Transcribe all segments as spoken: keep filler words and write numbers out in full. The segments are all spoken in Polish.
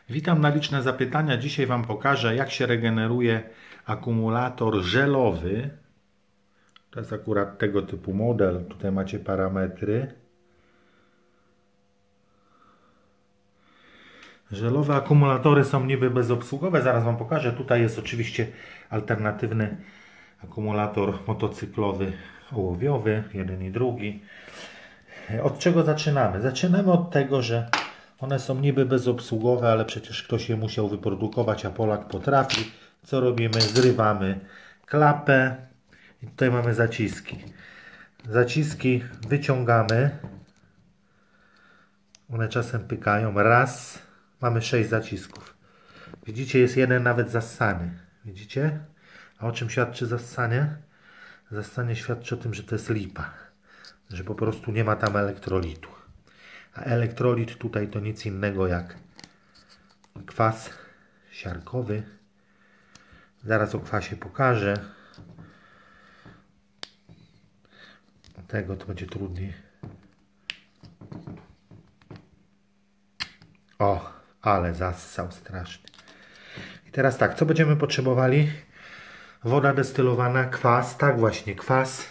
Witam na liczne zapytania. Dzisiaj Wam pokażę, jak się regeneruje akumulator żelowy. To jest akurat tego typu model. Tutaj macie parametry. Żelowe akumulatory są niby bezobsługowe. Zaraz Wam pokażę. Tutaj jest oczywiście alternatywny akumulator motocyklowy ołowiowy. Jeden i drugi. Od czego zaczynamy? Zaczynamy od tego, że one są niby bezobsługowe, ale przecież ktoś je musiał wyprodukować, a Polak potrafi. Co robimy? Zrywamy klapę i tutaj mamy zaciski. Zaciski wyciągamy. One czasem pykają. Raz. Mamy sześć zacisków. Widzicie, jest jeden nawet zassany. Widzicie? A o czym świadczy zassanie? Zassanie świadczy o tym, że to jest lipa. Że po prostu nie ma tam elektrolitu. A elektrolit tutaj to nic innego jak kwas siarkowy. Zaraz o kwasie pokażę. Tego to będzie trudniej. O, ale zassał strasznie. I teraz tak, co będziemy potrzebowali? Woda destylowana, kwas, tak właśnie, kwas.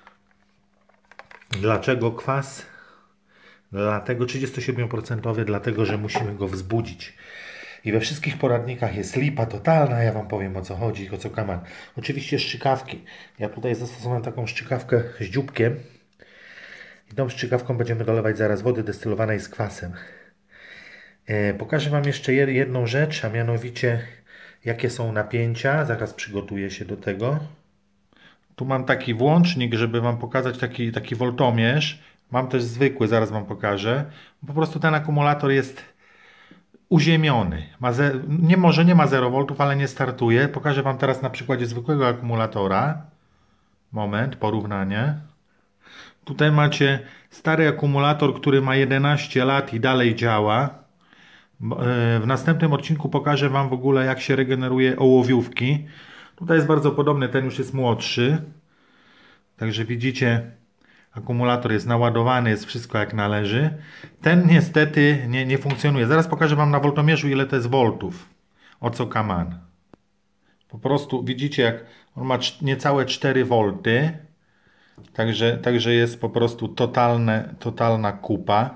Dlaczego kwas? Dlatego trzydziestosiedem procent, dlatego że musimy go wzbudzić. I we wszystkich poradnikach jest lipa totalna. Ja Wam powiem, o co chodzi, o co kaman. Oczywiście strzykawki. Ja tutaj zastosowałem taką strzykawkę z dzióbkiem. I tą strzykawką będziemy dolewać zaraz wody destylowanej z kwasem. E, pokażę Wam jeszcze jedną rzecz, a mianowicie jakie są napięcia. Zaraz przygotuję się do tego. Tu mam taki włącznik, żeby Wam pokazać taki, taki woltomierz. Mam też zwykły, zaraz Wam pokażę. Po prostu ten akumulator jest uziemiony. Ma ze, nie, może nie ma zero woltów, ale nie startuje. Pokażę Wam teraz na przykładzie zwykłego akumulatora. Moment, porównanie. Tutaj macie stary akumulator, który ma jedenaście lat i dalej działa. W następnym odcinku pokażę Wam w ogóle, jak się regeneruje ołowiówki. Tutaj jest bardzo podobny, ten już jest młodszy. Także widzicie, akumulator jest naładowany, jest wszystko jak należy. Ten niestety nie, nie funkcjonuje. Zaraz pokażę Wam na woltomierzu, ile to jest voltów. O co kaman. Po prostu widzicie, jak on ma niecałe cztery wolty. Także, także jest po prostu totalne, totalna kupa.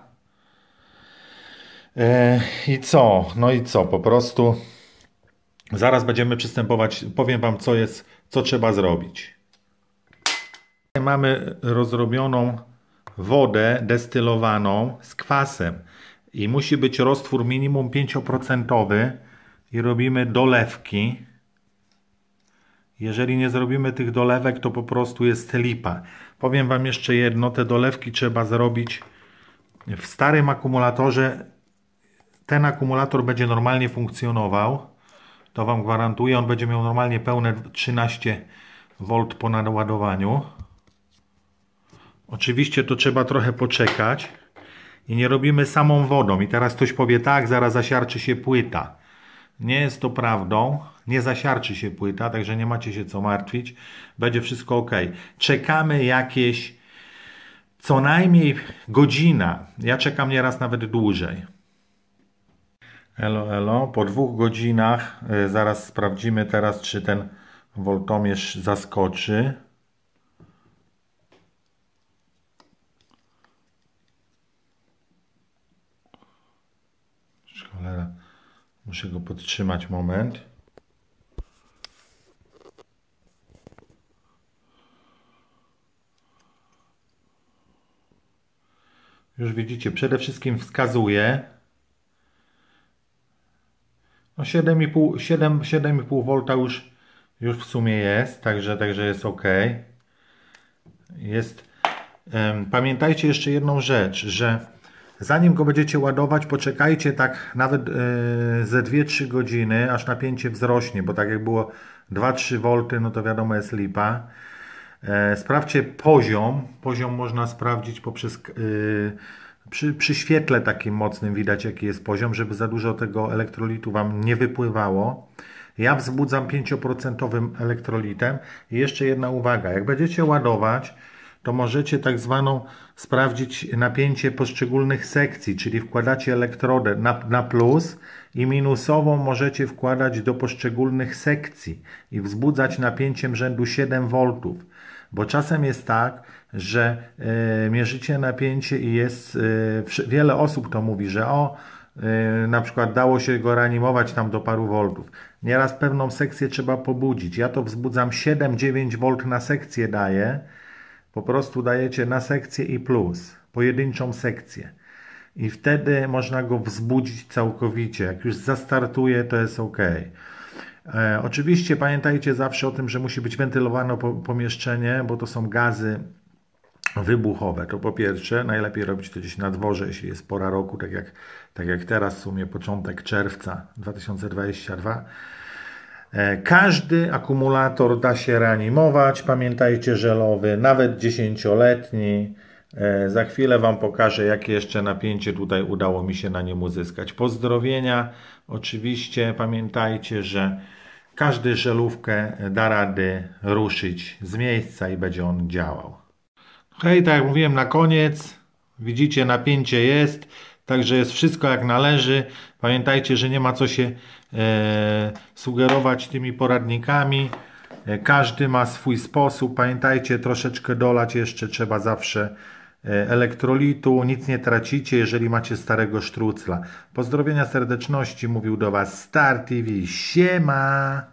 E, I co? No i co? Po prostu zaraz będziemy przystępować. Powiem Wam, co jest, co trzeba zrobić. Mamy rozrobioną wodę destylowaną z kwasem i musi być roztwór minimum pięć procent i robimy dolewki. Jeżeli nie zrobimy tych dolewek, to po prostu jest lipa. Powiem Wam jeszcze jedno, te dolewki trzeba zrobić w starym akumulatorze. Ten akumulator będzie normalnie funkcjonował, to Wam gwarantuję, on będzie miał normalnie pełne trzynaście wolt po naładowaniu. Oczywiście to trzeba trochę poczekać i nie robimy samą wodą. I teraz ktoś powie, tak, zaraz zasiarczy się płyta. Nie jest to prawdą, nie zasiarczy się płyta, także nie macie się co martwić. Będzie wszystko ok. Czekamy jakieś co najmniej godzina. Ja czekam nieraz nawet dłużej. Elo, elo. Po dwóch godzinach y, zaraz sprawdzimy teraz, czy ten woltomierz zaskoczy. Cholera, muszę go podtrzymać moment. Już widzicie, przede wszystkim wskazuje no siedem i pół, siedem, siedem i pół wolta już, już w sumie jest, także, także jest ok. Jest, um, pamiętajcie jeszcze jedną rzecz, że zanim go będziecie ładować, poczekajcie tak nawet yy, ze dwie trzy godziny, aż napięcie wzrośnie, bo tak jak było dwa trzy wolty, no to wiadomo jest lipa. Yy, sprawdźcie poziom. Poziom można sprawdzić poprzez yy, przy, przy świetle takim mocnym widać jaki jest poziom, żeby za dużo tego elektrolitu Wam nie wypływało. Ja wzbudzam pięć procent elektrolitem. I jeszcze jedna uwaga, jak będziecie ładować, to możecie tak zwaną sprawdzić napięcie poszczególnych sekcji, czyli wkładacie elektrodę na, na plus i minusową możecie wkładać do poszczególnych sekcji i wzbudzać napięciem rzędu siedem woltów. Bo czasem jest tak, że y, mierzycie napięcie i jest, y, wiele osób to mówi, że o, y, na przykład dało się go reanimować tam do paru voltów. Nieraz pewną sekcję trzeba pobudzić. Ja to wzbudzam siedem dziewięć wolt na sekcję daję. Po prostu dajecie na sekcję i plus, pojedynczą sekcję. I wtedy można go wzbudzić całkowicie. Jak już zastartuje, to jest ok. E, oczywiście pamiętajcie zawsze o tym, że musi być wentylowane po, pomieszczenie, bo to są gazy wybuchowe. To po pierwsze, najlepiej robić to gdzieś na dworze, jeśli jest pora roku, tak jak, tak jak teraz, w sumie początek czerwca dwa tysiące dwudziestego drugiego. E, każdy akumulator da się reanimować. Pamiętajcie, żelowy, nawet dziesięcioletni. E, za chwilę Wam pokażę, jakie jeszcze napięcie tutaj udało mi się na nim uzyskać. Pozdrowienia. Oczywiście pamiętajcie, że każdy żelówkę da rady ruszyć z miejsca i będzie on działał. Hej, tak jak mówiłem na koniec, widzicie, napięcie jest, także jest wszystko jak należy. Pamiętajcie, że nie ma co się e, sugerować tymi poradnikami. E, każdy ma swój sposób. Pamiętajcie, troszeczkę dolać jeszcze trzeba zawsze elektrolitu, nic nie tracicie, jeżeli macie starego sztrucla. Pozdrowienia serdeczności, mówił do Was Star T V. Siema!